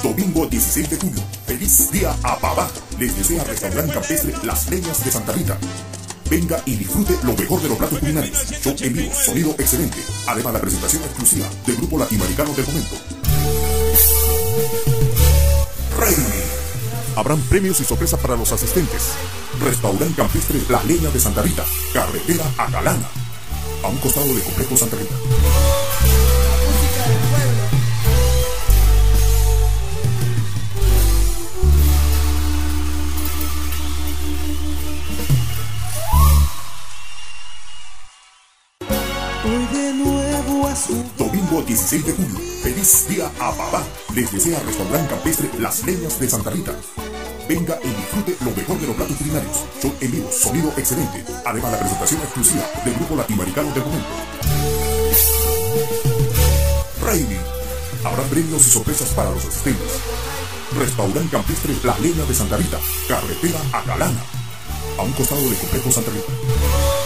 Domingo 16 de julio. Feliz día a papá. Les desea Restaurante Campestre Las Leñas de Santa Rita. Venga y disfrute lo mejor de los platos culinarios. Show en vivo, sonido excelente. Además, la presentación exclusiva del grupo latinoamericano del momento. Raimi. Habrán premios y sorpresas para los asistentes. Restaurante Campestre Las Leñas de Santa Rita. Carretera a Galana. A un costado del complejo Santa Rita. Hoy de nuevo a su Domingo 16 de julio. Feliz día a papá. Les desea Restaurante Campestre Las Leñas de Santa Rita. Venga y disfrute lo mejor de los platos culinarios. Show en vivo, sonido excelente. Además, la presentación exclusiva del grupo latinoamericano del momento. Raimi. Habrá premios y sorpresas para los asistentes. Restaurante Campestre Las Leñas de Santa Rita. Carretera a Galana. A un costado del complejo Santa Rita.